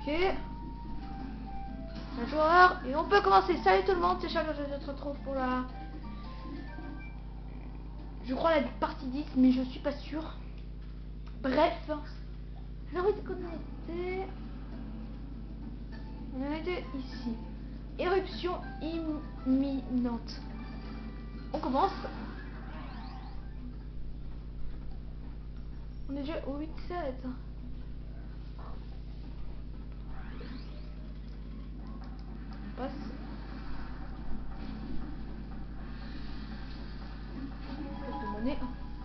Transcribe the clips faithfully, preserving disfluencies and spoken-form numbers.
Ok. Un joueur. Et on peut commencer. Salut tout le monde, c'est Charles, je te retrouve pour la... Je crois la partie dix, mais je suis pas sûr. Bref. Alors où est-ce qu'on était? On était ici. Éruption imminente. On commence. On est déjà au huit sept. On passe. Quelques monnaies.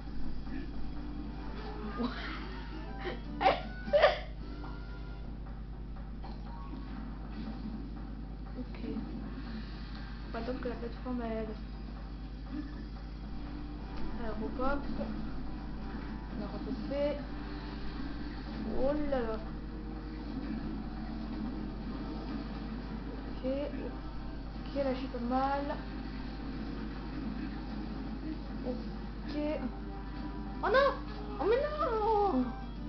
Ok. Faut attendre que la plateforme aide. Aéropop. On a repopé. Oh là là. Ok. Ok, là je suis pas mal. Ok. Oh non! Oh mais non!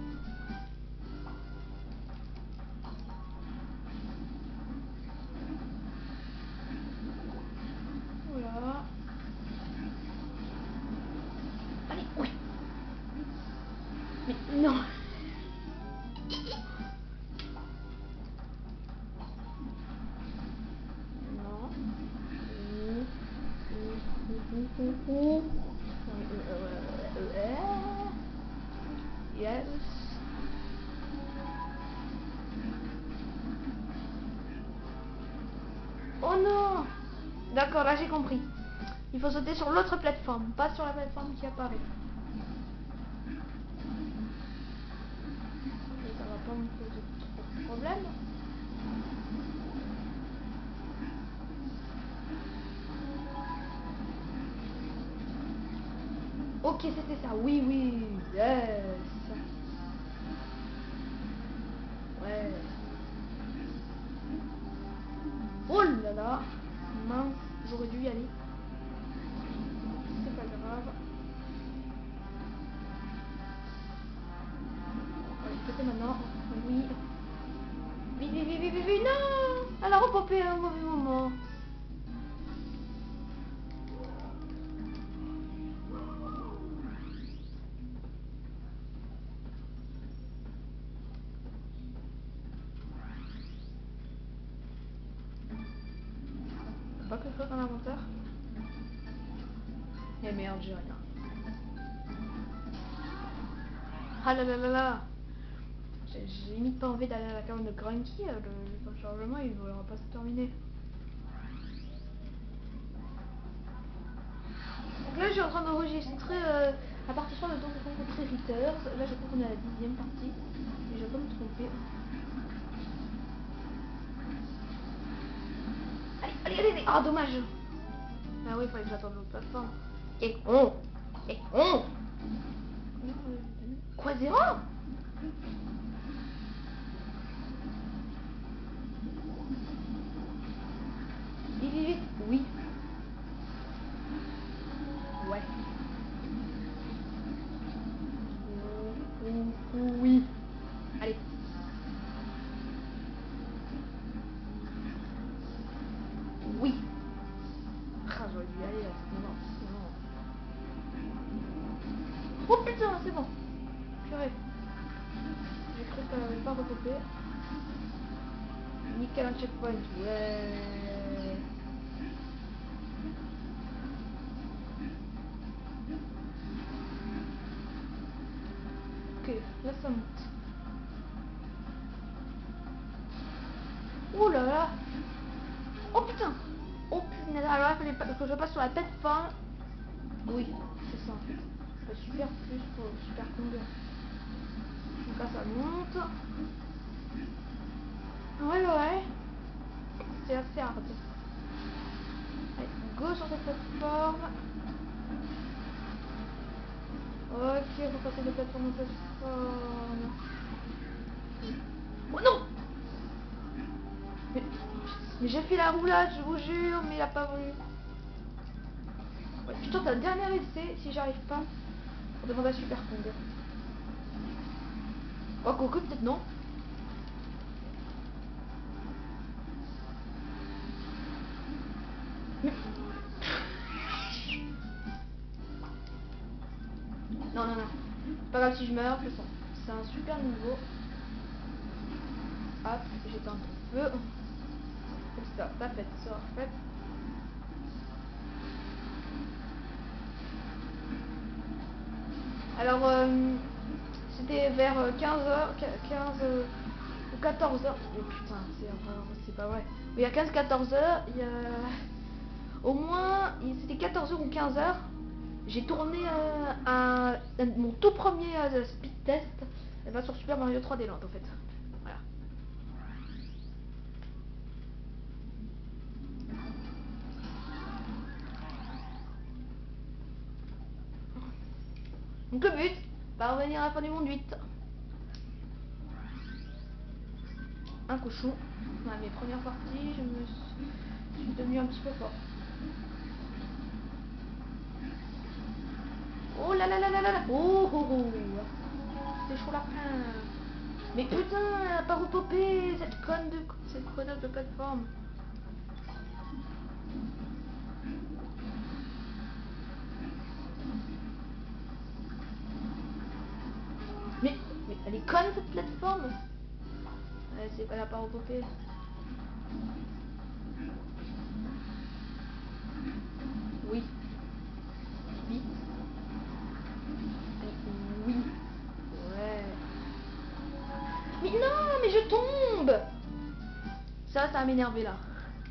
Voilà. Allez, oui. Mais non. Non. Yes. Oh non! D'accord, là j'ai compris. Il faut sauter sur l'autre plateforme, pas sur la plateforme qui apparaît. Et ça va pas me poser trop de problème. Ok, c'était ça. Oui, oui. Yes. Ouais. Oh là là. Mince, j'aurais dû y aller. C'est pas grave. On va le péter maintenant. Oui. Vite, vite, vite, vite, vite. Non! Elle a repopé à un mauvais moment. Pas quelque chose dans l'inventaire. Eh merde, j'ai rien. Ah là là là là. J'ai limite pas envie d'aller à la caverne de Grunky. Le, le chargement il ne va pas se terminer. Donc là je suis en train d'enregistrer euh, la partition de Donkey Kong contre Ritters. Là je crois qu'on est à la dixième partie. Et je vais pas me tromper. Allez, allez, allez, allez. Ah dommage. Ah oui, il fallait que j'attende l'autre plateforme. Et con. Et con. Quoi, zéro? Vite, vite, vite. Oui. Ouais. Oui. Allez. Oui. Ah, j'aurais dû y aller là. Non, non. Oh putain, c'est bon. Purée. J'ai cru qu'elle n'avait pas repopé. Nickel, un checkpoint. Ouais. Ok, là ça monte. Oh là là. Oh putain. Oh putain. Alors il fallait pas que je passe sur la plateforme. Oui, c'est ça en fait. Le super plus pour le super Kong. Donc là ça monte. Ouais ouais. C'est assez hard. Allez, go sur cette plateforme. Ok, on va passer de plateforme en plateforme. Oh non. Mais, mais j'ai fait la roulade, je vous jure, mais il a pas voulu. Ouais, je tente un dernier essai, si j'arrive pas, on demande à Super Kong. Oh, quoique, peut-être non. Mais... Non, non, non. C'est pas grave si je meurs, de toute façon. C'est un super niveau. Hop, j'éteins un peu. Comme ça, ça fait, ça fait. Alors, euh, c'était vers quinze heures, quinze euh, ou quatorze heures. Oh putain, c'est pas vrai. Il y a quinze quatorze heures, il y a... Au moins, c'était quatorze heures ou quinze heures. J'ai tourné euh, un, un, mon tout premier euh, speed test et ben, sur Super Mario trois D Land en fait. Voilà. Donc le but, parvenir à la fin du monde huit. Un cochon. Dans mes premières parties, je me suis, je suis devenu un petit peu fort. Oh là là là là là là. Oh oh oh. C'est chaud la fin. Mais putain, elle a pas repopé cette conne de cette connasse de plateforme. Mais, mais elle est conne cette plateforme. Elle, c'est, elle a pas repopé. Oui. Oui. Oui. Ouais. Mais non, mais je tombe. Ça, ça va m'énerver là.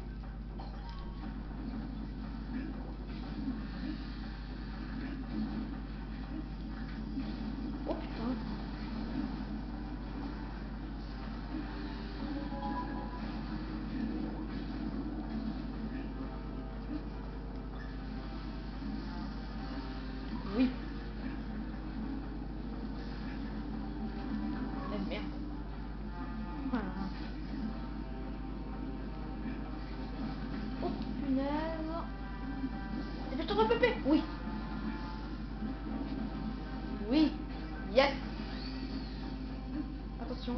Oh putain. Oui. Eh merde. Voilà. Oh punaise. T'as fait ton repopé? Oui. Oui. Yes. Attention.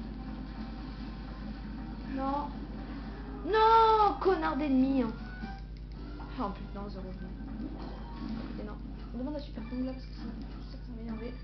Non. Non, connard d'ennemi. Hein. Oh putain, zéro vie. Et non. On demande à Super Kong là parce que sinon, je sais que ça va m'énerver.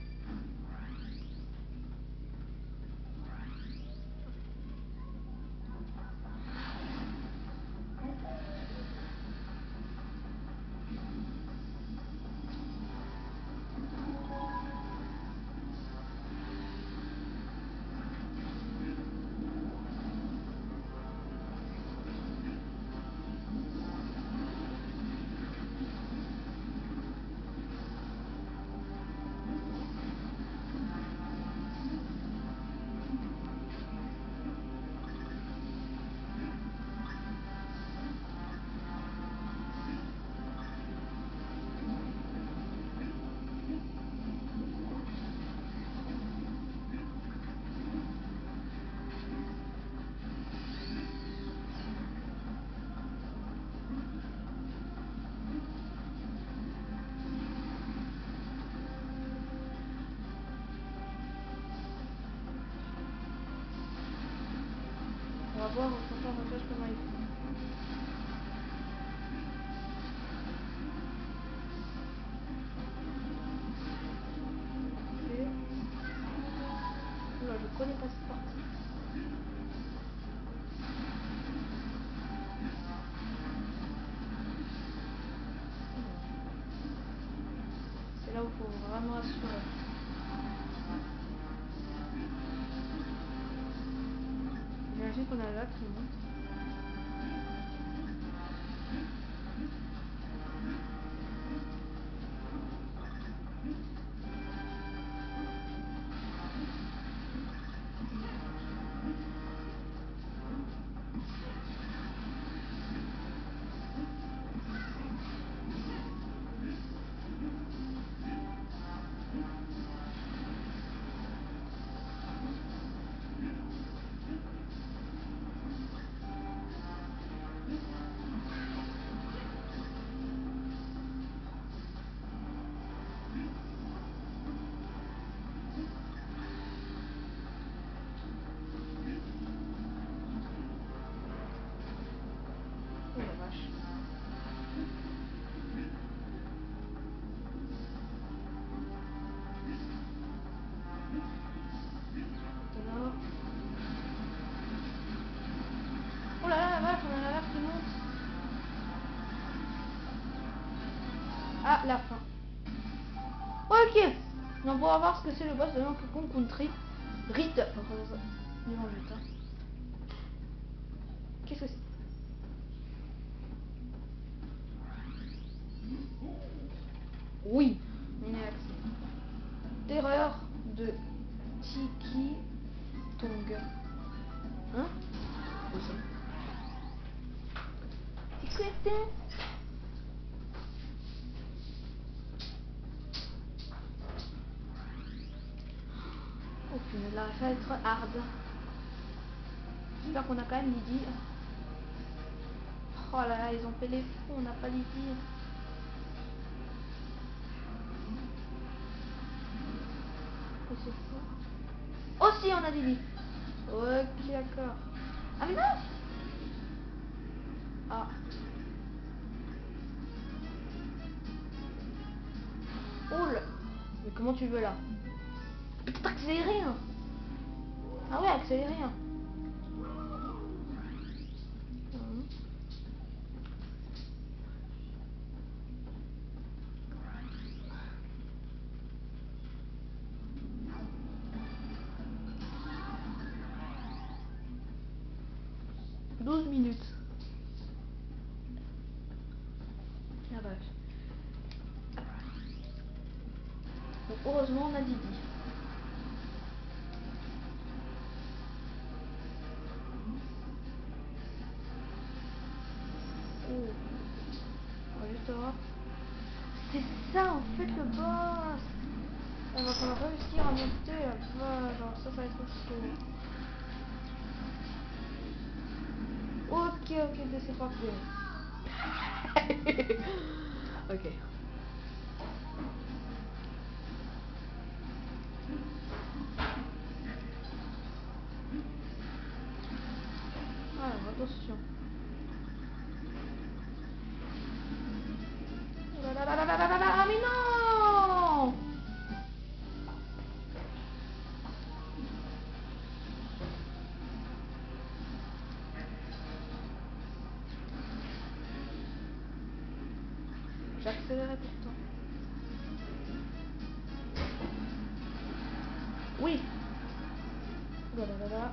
On va voir au prochain recherche comment il fait. Ok. Oula, je connais pas cette partie. C'est là où il faut vraiment assurer. J'imagine qu'on a là qui monte. Oh la vache. à la fin. Ok. On va voir ce que c'est le boss de Donkey Kong Country. Rite. Qu'est-ce que c'est? Oui. Terreur de Tiki Tongue. Hein? Où ça? C'est quoi ça? Oh punaise, là, ça va être hard. J'espère qu'on a quand même Lydie. Oh là là, ils ont fait les fous, on n'a pas Lydie. Oh, c'est fou. Oh si, on a Lydie. Ok, d'accord. Ah mais non. Ah. Oh là. Mais comment tu veux là? Il peut accélérer hein. Ah ouais, accélérer hein. Mmh. douze minutes. La vache. Donc heureusement on a Didi. Oh. On va juste voir. C'est ça en fait le boss. On va falloir réussir à monter là-bas. Genre ça, ça va être chaud. Ok, ok, c'est pas cool. Ok. Alors, attention. Oh là là là là là là là, mais non! J'accélérais pourtant. Oui. Oh là là là.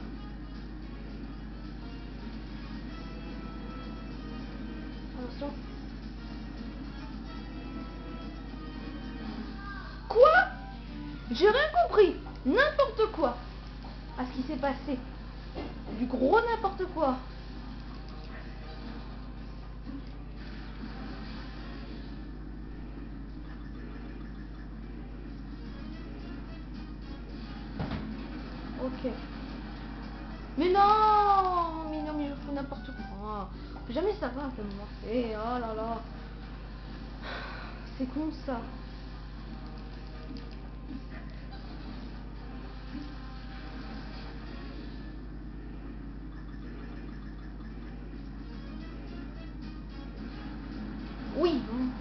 Attention. Quoi? J'ai rien compris. N'importe quoi. À ce qui s'est passé. Du gros n'importe quoi. Ok. Mais non! Mais non, mais je fous n'importe quoi. Jamais ça va un peu me morcer. Oh là là. C'est con ça. Oui.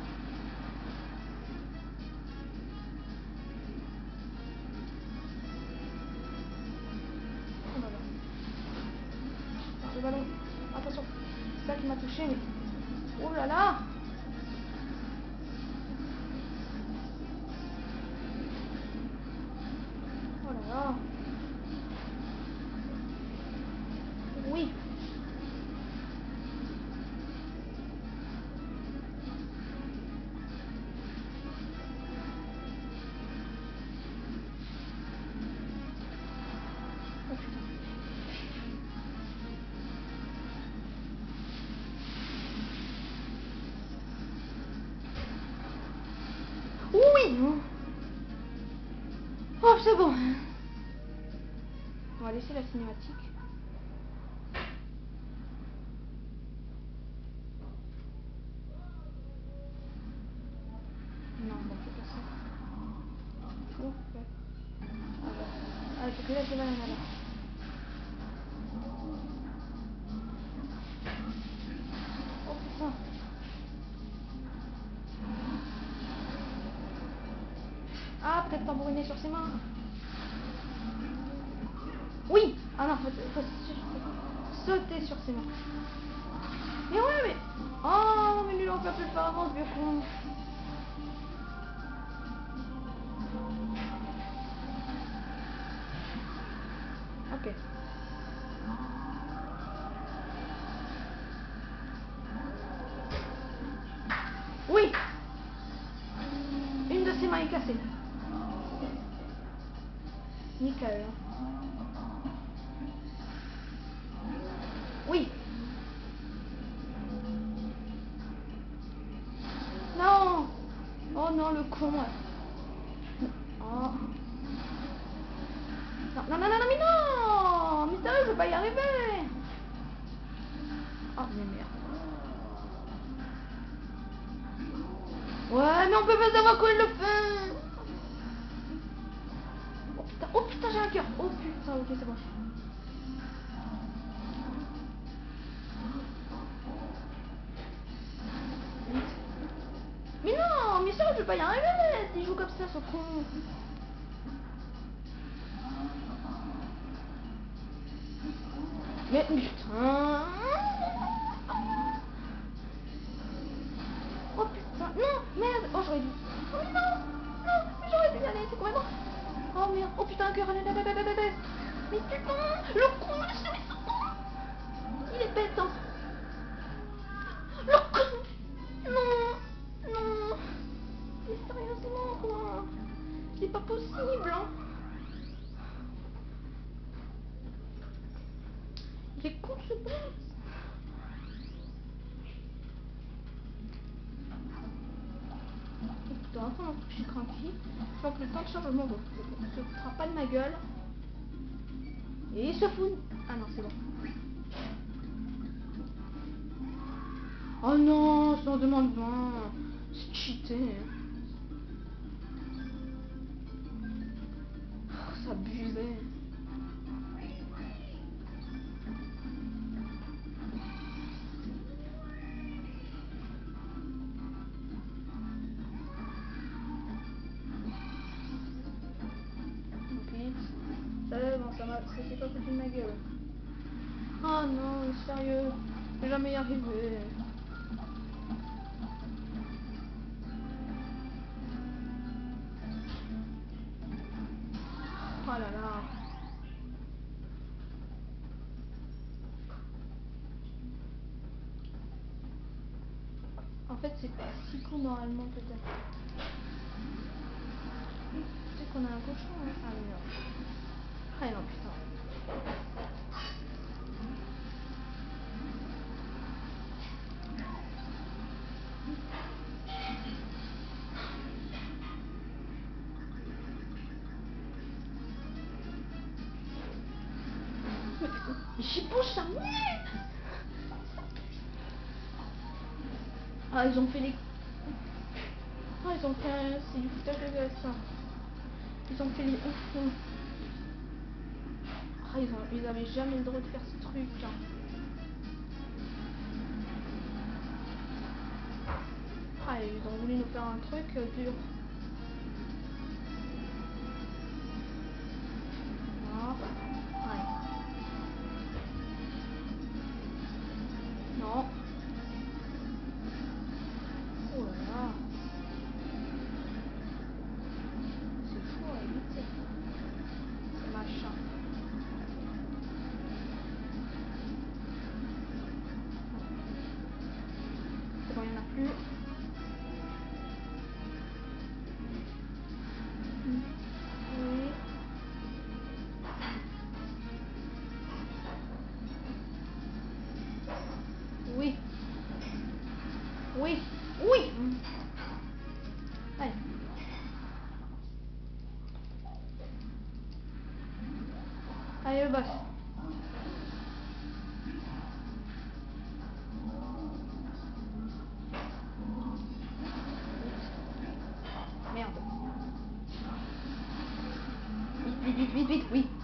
Oh là là. Le ballon. Attention. C'est ça qui m'a touché, mais... Oh là là. Oh là là. Oui. Oh putain. Oui. Oh, c'est bon. On va laisser la cinématique. Non, bon, c'est pas ça. Oh, ouais. Ah, il faut que là, je vais là. Oh putain. Ah, peut-être tambouriner sur ses mains. Oui. Ah non, faut, faut, faut sauter sur ses mains. Mais ouais, mais... Oh, mais lui, on peut plus le faire avant, ce vieux con. Oui. Une de ses mains est cassée. Nickel. Oui. Non. Oh non, le con. Oh. Non, non, non, non, mais non. Mais sérieux, je vais pas y arriver. Oh, mais merde. Ouais, mais on peut pas savoir quoi il le fait. Oh putain, oh putain, j'ai un cœur. Oh putain, ok, c'est bon. Mais non, mais ça, je vais pas y arriver s'il joue comme ça, ce con. Mais putain. Oh putain, non, merde. Oh, j'aurais dû. Oh mais non, non, mais j'aurais dû y aller, c'est complètement. Oh merde, oh putain, un cœur, allez, allez, allez, allez, allez. Mais putain, le con, le souris, ce con. Il est bête, hein. Le con. Non, non. Mais sérieusement, quoi. C'est pas possible, hein. Il est con, ce bête. Putain, attends, je suis craquée. Je que le temps de chargement ne se fera pas de ma gueule. Et il se fout. Ah non, c'est bon. Oh non, ça en demande vingt. C'est cheaté. Oh, c'est abusé. Euh, bon, ça va, c'est pas foutu de ma gueule. Oh non, sérieux, je vais jamais y arriver. Oh là là. En fait, c'est pas si con normalement, peut-être. Peut-être qu'on a un cochon, hein. Ah non. Ah non, putain. Mais j'y bouge ça. Ah, ils ont fait les... Ah, ils ont fait un... C'est du foutage de gueule, ça. Ils ont fait les ouf. Ah, ils, ont... ils avaient jamais le droit de faire ce truc, hein. Ah, ils ont voulu nous faire un truc euh, dur. Ah, ouais. Non. Oh là là. C'est fou à éviter. Ce machin. C'est bon, il n'y en a plus. Oui. Oui. Oui. Oui. Allez. Allez, le boss. Merde. Vite, vite, vite, vite, vite, oui.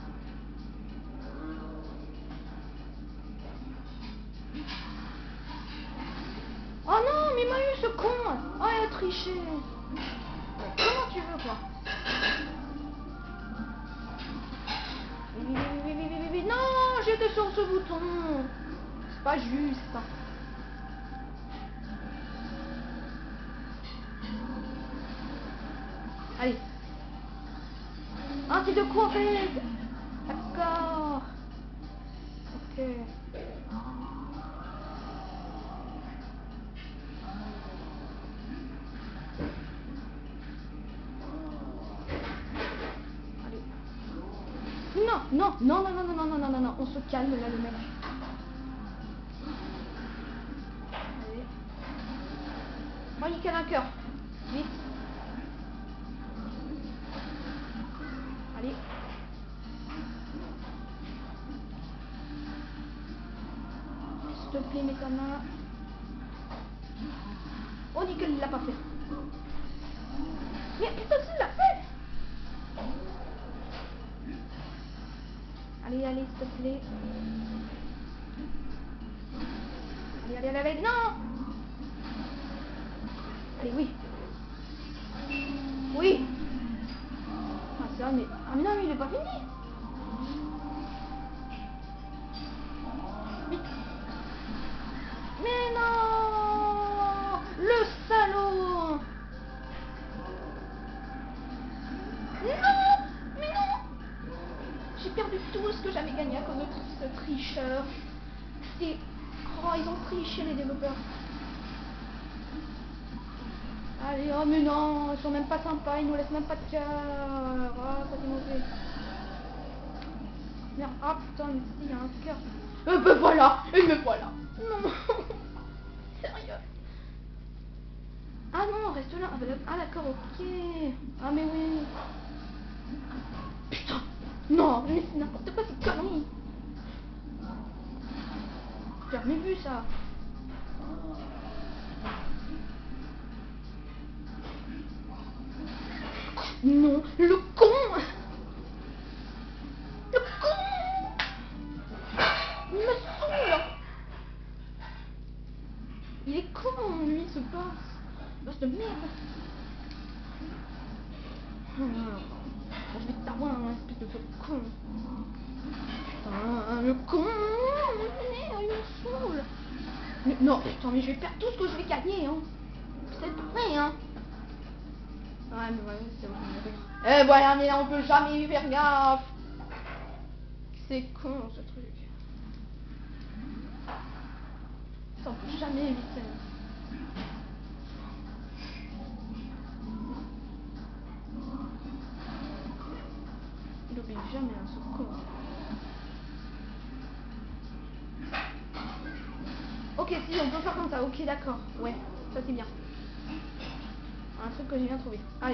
Oh non, mais il m'a eu ce con. Oh, il a triché. Mais comment tu veux, quoi? Vite, vite, vite, vite, vite, vite. Non, j'étais sur ce bouton. C'est pas juste. Allez. Ah, c'est de quoi en fait? D'accord. Ok. Non, non, non, non, non, non, non, non, non, non, on se calme là, le mec. Allez. Moi, il cale un cœur. Vite. Allez. S'il te plaît, mets ta main. Oh, nickel, il l'a pas fait. Mais putain, tu l'as fait. Allez, allez, s'il te plaît. Allez, allez, allez, allez, non. Allez, oui. Oui. Ah, c'est vrai, mais... Ah, mais non, mais il est pas fini. Mais... Mais non. Le salaud. Non. Mais non. J'ai perdu tout ce que j'avais gagné à cause de ce tricheur. C'est... Oh, ils ont triché, les développeurs. Allez, oh mais non, ils sont même pas sympas, ils nous laissent même pas de cœur. Oh, ça c'est mauvais. Merde, ah putain, mais il y a un cœur. Euh, ben voilà, et me voilà. Non, sérieux. Ah non, reste là. Ah d'accord, ok. Ah mais oui. Putain, non, mais c'est n'importe quoi, c'est connerie. J'ai jamais vu ça. Non, le con. Le con. Il me saoule. Il est con, lui, ce boss. Boss de merde. Oh, je vais t'avoir, hein, espèce de con. Putain, le con. Il me saoule. Mais, non, putain, mais je vais perdre tout ce que je vais gagner, hein. C'est vrai, hein. Ouais, mais voilà, c'est bon. Eh voilà, mais là, on peut jamais y faire gaffe. C'est con, ce truc. Ça, on peut jamais éviter. Il oublie jamais, hein, ce con. Ok, si, on peut faire comme ça. Ok, d'accord. Ouais, ça c'est bien. Un truc que j'ai bien trouvé. Allez.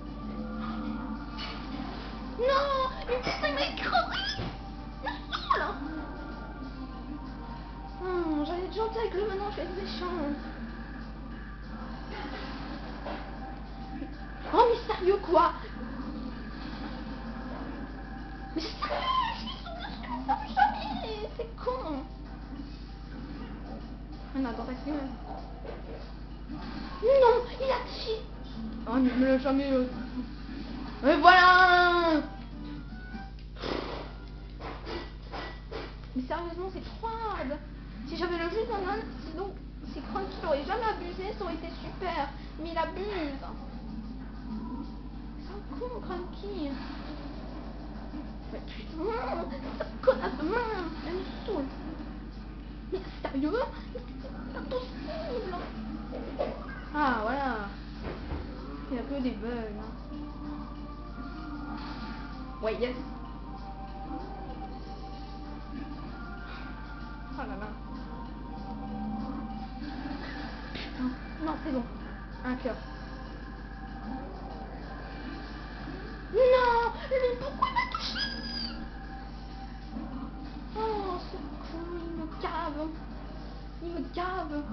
Non, mais putain, il m'a écrasé. Me saoule. Hum, j'allais être gentil avec lui, maintenant je vais être méchant. Oh, mais sérieux, quoi? Mais sérieux, je suis saoule, ça me jamais. C'est con. On a tentative. Non, il a chié. Oh, mais me l'a jamais... Euh... Et voilà. Mais sérieusement, c'est trop hard. Si j'avais le jus d'un âne, sinon, c'est Cranky, il aurait jamais abusé, ça aurait été super. Mais il abuse. C'est un con, Cranky. Mais putain, cette connasse de main, elle me saoule. Mais sérieux? C'est impossible. Ah, voilà. Il y a que des bugs. Hein. Ouais, yes. Oh là là. Putain. Non, c'est bon. Un cœur. Non, mais pourquoi il m'a touché? Oh, ce con, il me cave. Il me cave.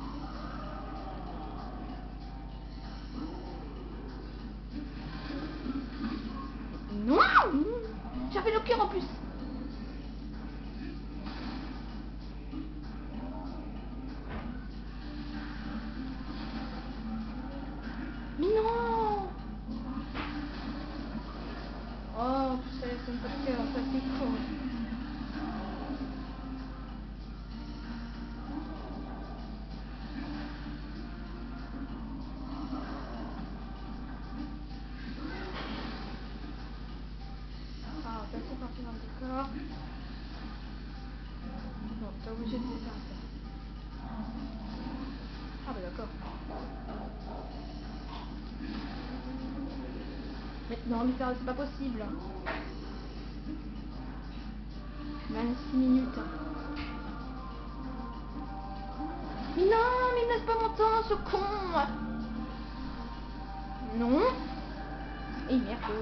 Non, j'avais le cœur en plus. Mais non. Oh, ça laisse un peu de cœur, ça c'est con. Ah, ça c'est parti dans le décor. Non, t'es obligé de faire ça. Ah bah d'accord. Mais non, mais c'est pas possible. vingt-six minutes. Mais non, mais il me laisse pas mon temps, ce con. Non. Et merde.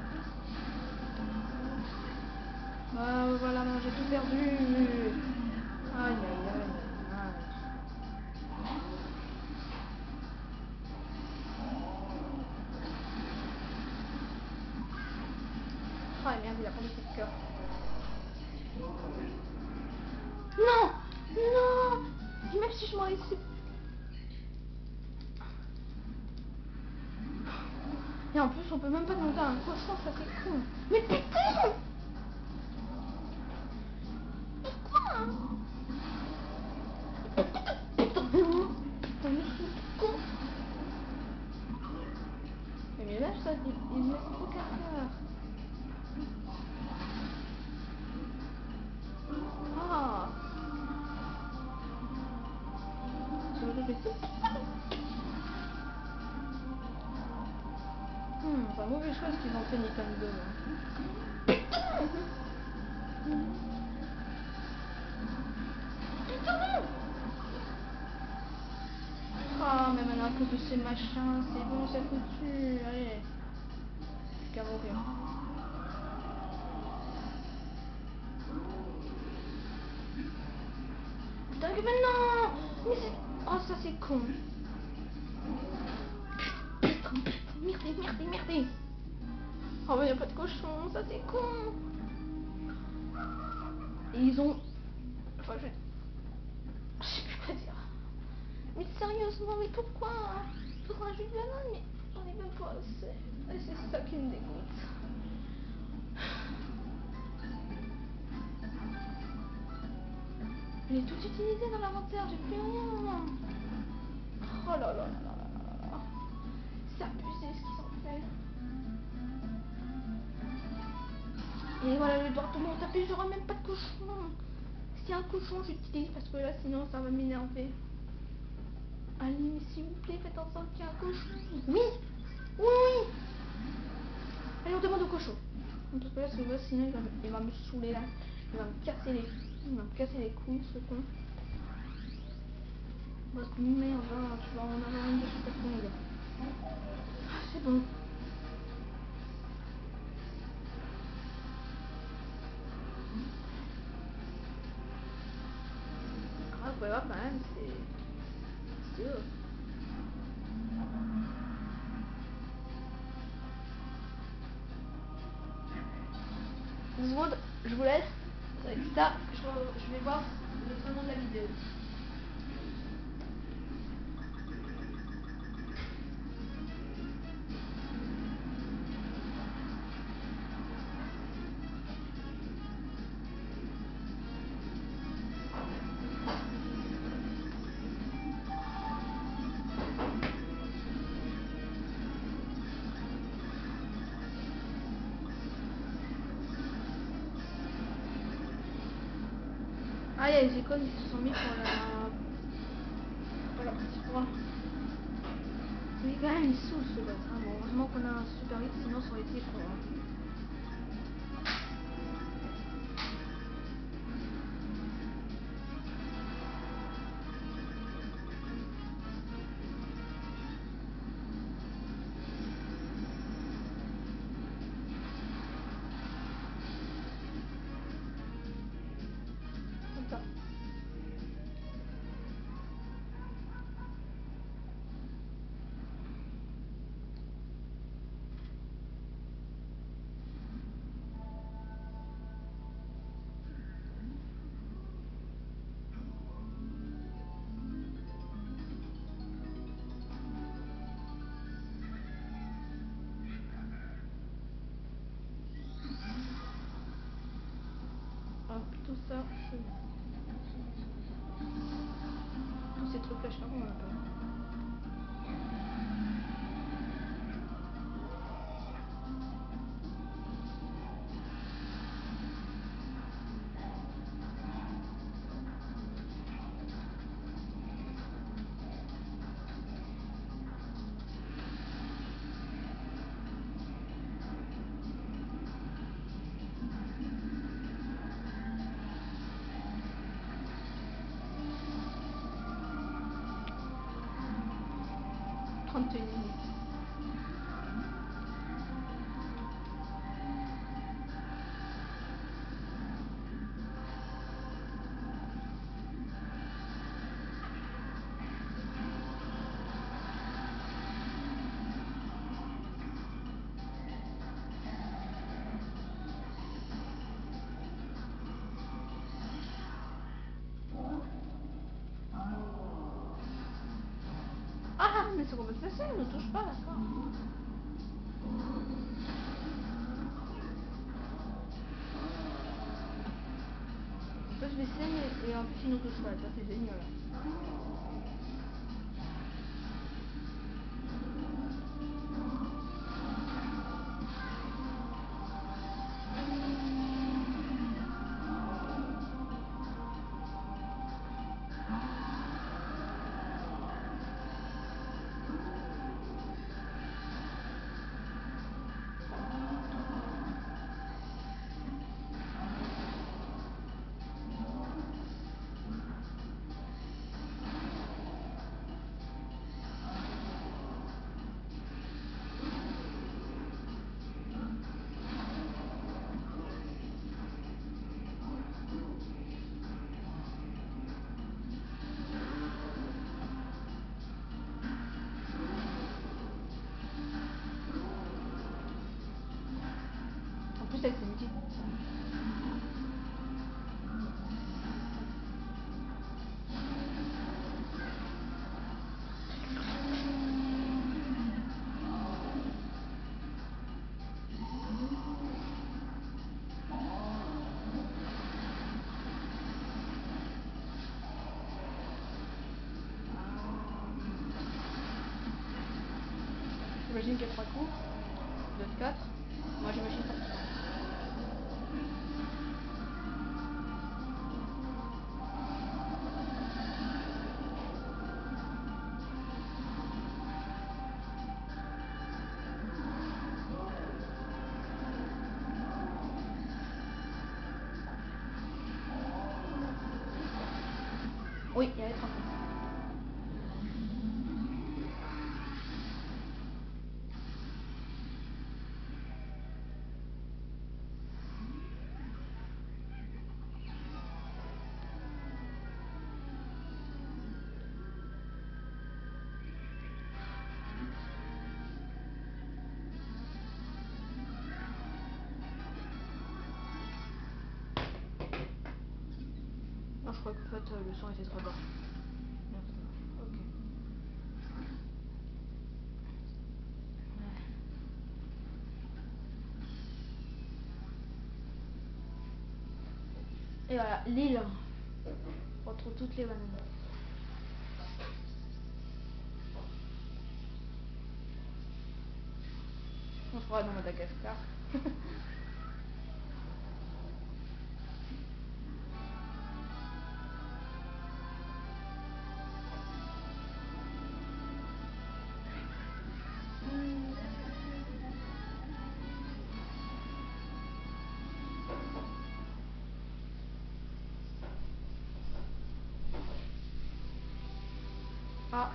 Bah voilà, j'ai tout perdu. Aïe, aïe, aïe, aïe. Oh merde, il a pas de coup de cœur. Non. Non. Et même si je m'en laissais... Et en plus, on peut même pas demander à un cochon, ça c'est con. Mais putain! Pourquoi? Putain, putain, mais c'est con. Mais, mais là, ça, il, il me laisse aucun cœur. Ah! Je vais répéter. Hmm, c'est un mauvais choix ce qu'ils ont fait Nintendo. Hein. Ah, mais maintenant que de ces machins, c'est bon, c'est foutu. Allez. Plus qu'à mourir. Putain, que maintenant! Mais c'est... Oh, ça c'est con. Putain, merde, merde, merde. Oh, mais y'a pas de cochon, ça c'est con. Et ils ont... Enfin, je... Je sais plus quoi dire. Mais sérieusement, mais pourquoi? Pour un jus de banane, mais j'en ai même pas assez. Et c'est ça qui me dégoûte. J'ai tout utilisé dans l'inventaire, j'ai plus rien. Oh là là là là là là là. C'est abusé ce qu'ils ont fait. Et voilà, je vais devoir tout le monde taper, j'aurai même pas de cochon. S'il y a un cochon, j'utilise parce que là, sinon, ça va m'énerver. Allez, mais s'il vous plaît, faites en sorte qu'il y ait un cochon. Oui. Oui, oui. Allez, on demande au cochon. Parce que là, ce gars, sinon, il va, me, il va me saouler là. Il va me casser les, il va me casser les couilles, ce con. Parce que merde, hein, tu vas en avoir une de super longue. Ah, c'est bon. Ah, vous pouvez voir quand même, c'est... C'est eux. Une seconde, je vous laisse. Avec ça, je, je vais voir le nom de la vidéo. Ah, il y a les icônes qui se sont mis pour la... pour la petite croix. Mais quand même, il saoule ce gosse. Hein. Bon, heureusement qu'on a un super vite, sinon ça aurait été con. Hein. Comme ça. Alors, tout ça, c'est... Tous ces trucs là, je sais pas comment on appelle. trente et une minutes. Ah, mais c'est complètement facile, ne touche pas, d'accord. On peut se baisser mais, et en plus il ne touche pas, ça c'est génial. En plus avec ses musiques. J'imagine qu'il y a trois coups, deux de quatre. Moi j'imagine pas ça. Oui, il y avait trois coups. Non, je crois qu'en fait le son était trop bas. Ok. Et voilà, l'île. On retrouve toutes les bananes. On se croit dans Madagascar. Ah.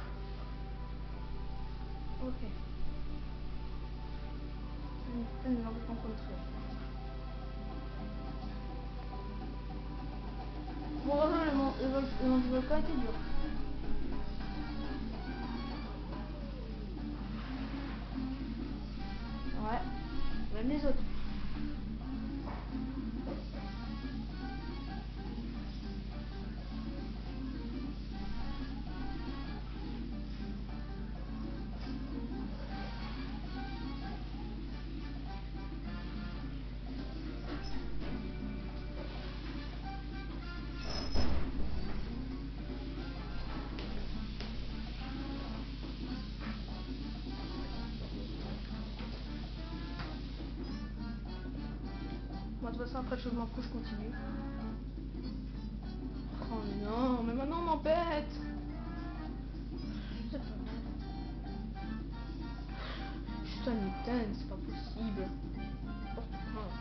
Ok. Une scène rencontrée. Bon, le mont le vol le mont du volcan était dur. Ouais. Même les autres. Moi, de toute façon, après le changement de couche, je continue. Oh non, mais maintenant on m'embête. C'est pas vrai. Putain, Newton, c'est pas possible. Oh.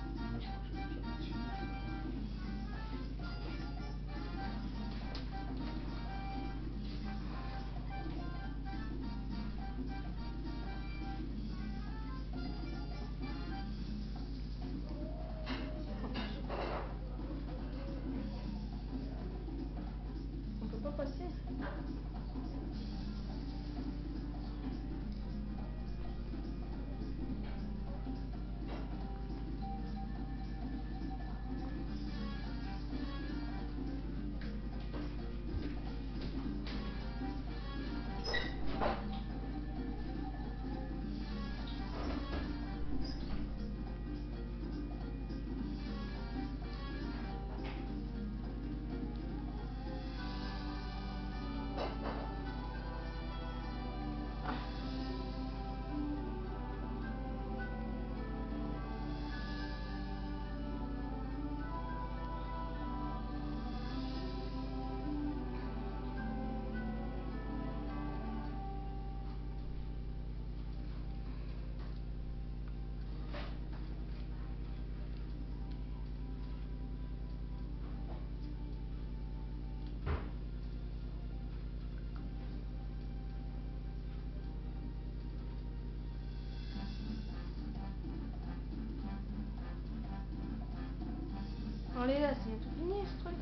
Allez là, c'est bientôt fini ce truc.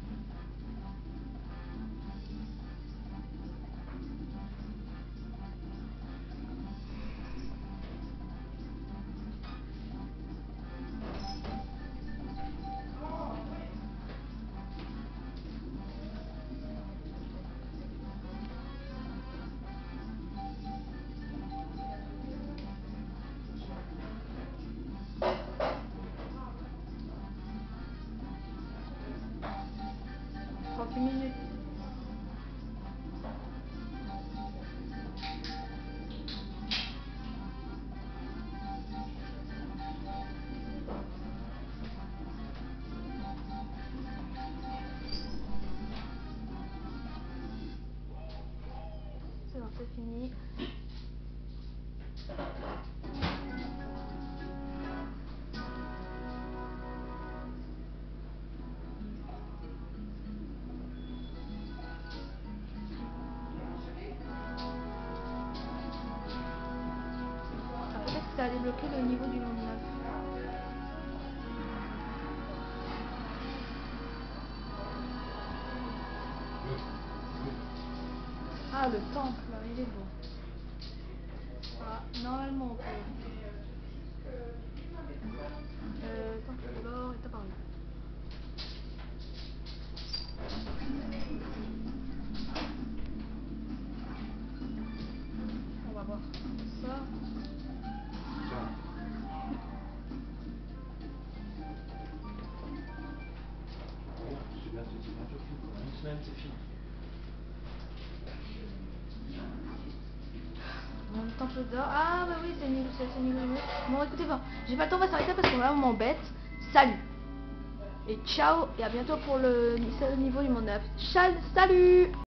trente minutes. C'est bon, c'est fini. Ça a débloqué le niveau du monde neuf. Ah, le temple, là, il est beau. Voilà, normalement on peut. Euh, temple de l'or est apparu. On va voir ça. Une semaine, c'est fini. Bon, le temple d'or. Ah, bah oui, c'est nul, c'est nul. Bon, écoutez, bon, j'ai pas le temps, on va s'arrêter parce qu'on là, on m'embête. Salut! Et ciao, et à bientôt pour le niveau du monde neuf. Ciao, salut!